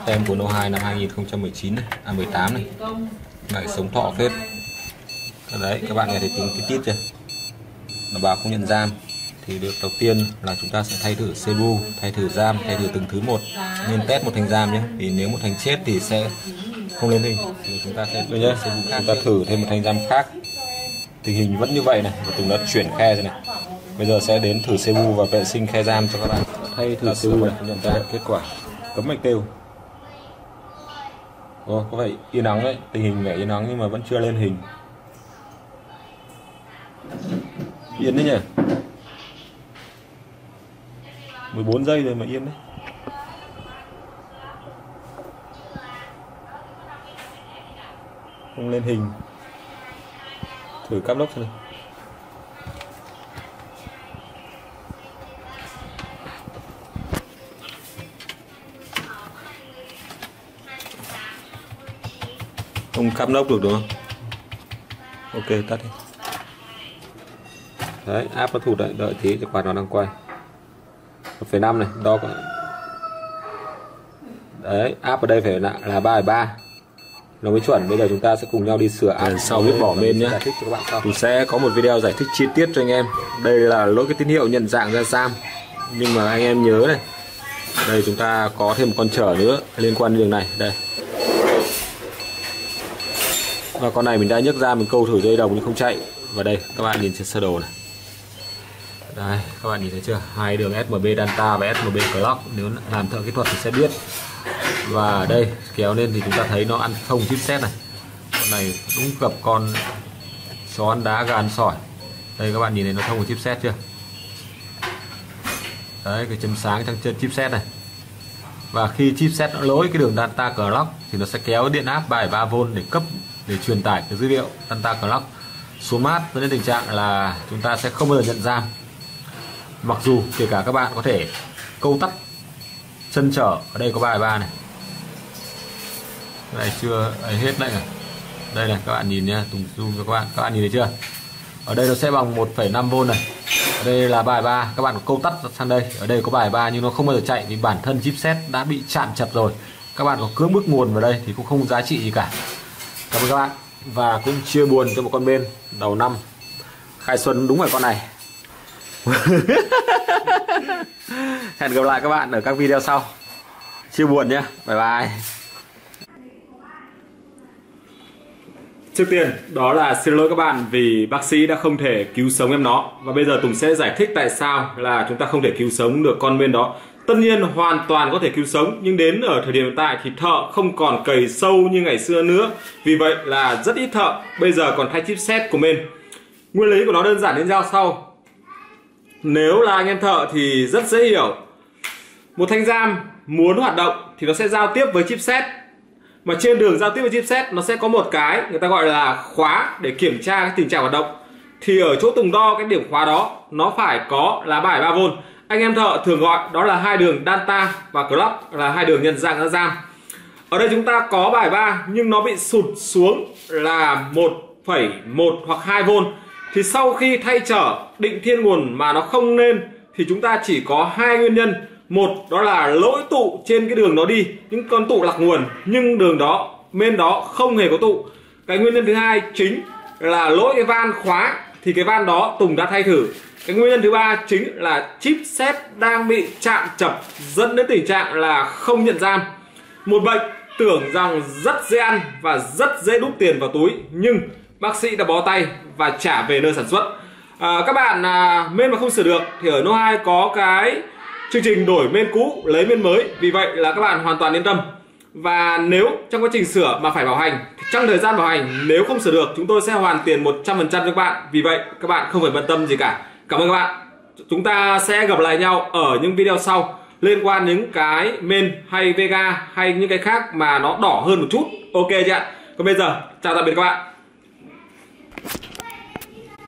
tem của No2 năm 2019 này, 18 này. Lại sống thọ phết. Đấy, các bạn nghe thấy tiếng cái tít chưa? Nó báo không nhận giam. Thì được đầu tiên là chúng ta sẽ thay thử CPU, thay thử RAM, thay thử từng thứ một. Nên test một thành RAM nhé. Vì nếu một thành chết thì sẽ không lên hình. Thì chúng ta sẽ nhé, chúng ta thử thêm một thành RAM khác. Tình hình vẫn như vậy này, và Tùng đã chuyển khe rồi này. Bây giờ sẽ đến thử CPU và vệ sinh khe RAM cho các bạn. Thay thử CPU này, nhận ra kết quả cấm mạch kêu. Ồ, có vẻ yên ắng đấy, tình hình vẻ yên ắng nhưng mà vẫn chưa lên hình. Yên đấy nhỉ? 14 giây rồi mà yên đấy. Không lên hình. Thử cáp lốc xem nào. Không cáp lốc được đúng không? Ok, tắt đi. Đấy, áp nó thủ đợi tí cho quạt nó đang quay. 1,5 này, đo cả. Đấy, áp ở đây phải là 3,3. Nó mới chuẩn. Bây giờ chúng ta sẽ cùng nhau đi sửa áp. Sau biết bỏ bên nhé. Mình sẽ có một video giải thích chi tiết cho anh em. Đây là lỗi cái tín hiệu nhận dạng ra RAM. Nhưng mà anh em nhớ này. Đây chúng ta có thêm một con trở nữa liên quan đến đường này. Đây. Và con này mình đã nhấc ra, mình câu thử dây đồng nhưng không chạy. Và đây các bạn nhìn trên sơ đồ này. Đây các bạn nhìn thấy chưa? Hai đường SMB Danta và SMB Clock. Nếu làm thợ kỹ thuật thì sẽ biết. Và đây kéo lên thì chúng ta thấy nó ăn không chipset này. Con này đúng gặp con chó ăn đá gà ăn sỏi. Đây các bạn nhìn thấy nó thông của chipset chưa? Đấy cái chấm sáng trong chân chipset này. Và khi chipset nó lỗi cái đường Danta Clock thì nó sẽ kéo điện áp 3,3V để truyền tải cái dữ liệu Danta Clock xuống mát, dẫn đến tình trạng là chúng ta sẽ không bao giờ nhận RAM. Mặc dù kể cả các bạn có thể câu tắt chân trở, ở đây có 3,3 này. Cái này chưa hết lệnh à. Đây này các bạn nhìn nha, Tùng zoom cho các bạn nhìn thấy chưa? Ở đây nó sẽ bằng 1,5V này. Ở đây là 3,3, các bạn có câu tắt sang đây. Ở đây có 3,3 nhưng nó không bao giờ chạy vì bản thân chipset đã bị chạm chập rồi. Các bạn có cưỡng bức nguồn vào đây thì cũng không giá trị gì cả. Cảm ơn các bạn. Và cũng chia buồn cho một con bên đầu năm khai xuân đúng là con này. Hẹn gặp lại các bạn ở các video sau. Chia buồn nhé. Bye bye. Trước tiên đó là xin lỗi các bạn vì bác sĩ đã không thể cứu sống em nó. Và bây giờ Tùng sẽ giải thích tại sao là chúng ta không thể cứu sống được con bên đó. Tất nhiên hoàn toàn có thể cứu sống, nhưng đến ở thời điểm hiện tại thì thợ không còn cày sâu như ngày xưa nữa. Vì vậy là rất ít thợ bây giờ còn thay chipset của mình. Nguyên lý của nó đơn giản đến giao sau. Nếu là anh em thợ thì rất dễ hiểu. Một thanh RAM muốn hoạt động thì nó sẽ giao tiếp với chipset. Mà trên đường giao tiếp với chipset nó sẽ có một cái người ta gọi là khóa để kiểm tra cái tình trạng hoạt động. Thì ở chỗ Tùng đo cái điểm khóa đó nó phải có là 3,3V. Anh em thợ thường gọi đó là hai đường Danta và Clock, là hai đường nhận dạng ra RAM. Ở đây chúng ta có 3,3 nhưng nó bị sụt xuống là 1,1 hoặc 2V. Thì sau khi thay trở định thiên nguồn mà nó không lên thì chúng ta chỉ có hai nguyên nhân. Một đó là lỗi tụ trên cái đường nó đi, những con tụ lạc nguồn nhưng đường đó bên đó không hề có tụ. Cái nguyên nhân thứ hai chính là lỗi cái van khóa, thì cái van đó Tùng đã thay thử. Cái nguyên nhân thứ ba chính là chipset đang bị chạm chập dẫn đến tình trạng là không nhận RAM. Một bệnh tưởng rằng rất dễ ăn và rất dễ đút tiền vào túi, nhưng bác sĩ đã bó tay và trả về nơi sản xuất. Các bạn main mà không sửa được thì ở No2 có cái chương trình đổi main cũ lấy main mới. Vì vậy là các bạn hoàn toàn yên tâm. Và nếu trong quá trình sửa mà phải bảo hành thì trong thời gian bảo hành nếu không sửa được chúng tôi sẽ hoàn tiền 100% cho các bạn. Vì vậy các bạn không phải bận tâm gì cả. Cảm ơn các bạn. Chúng ta sẽ gặp lại nhau ở những video sau liên quan những cái main hay Vega hay những cái khác mà nó đỏ hơn một chút. Ok chưa ạ? Còn bây giờ chào tạm biệt các bạn.